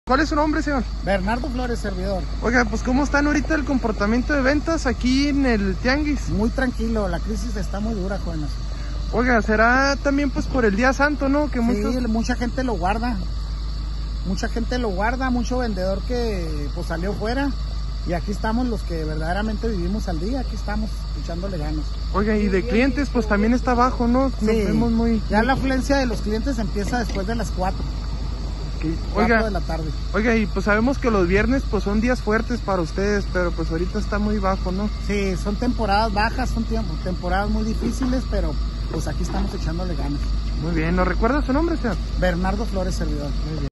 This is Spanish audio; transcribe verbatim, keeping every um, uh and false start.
¿Cuál es su nombre, señor? Bernardo Flores, servidor. Oiga, pues ¿cómo están ahorita el comportamiento de ventas aquí en el tianguis? Muy tranquilo, la crisis está muy dura, jóvenes. Oiga, será también pues por el día santo, ¿no? Que Sí, muchos... mucha gente lo guarda. Mucha gente lo guarda, mucho vendedor que pues salió fuera. Y aquí estamos los que verdaderamente vivimos al día, aquí estamos echándole ganas. Oiga, y de clientes pues también está bajo, ¿no? Nos Sí, vemos muy... ya la afluencia de los clientes empieza después de las cuatro. Okay. cuatro Oiga, de la tarde. Oiga, y pues sabemos que los viernes pues son días fuertes para ustedes, pero pues ahorita está muy bajo, ¿no? Sí, son temporadas bajas, son tiempos, temporadas muy difíciles, pero pues aquí estamos echándole ganas. Muy bien, ¿nos recuerda su nombre, señor? Bernardo Flores, servidor. Muy bien.